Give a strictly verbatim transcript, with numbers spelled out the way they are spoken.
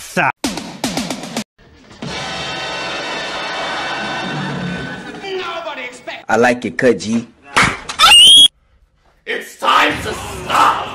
Cazzo! I like it cut, G. It's time to stop!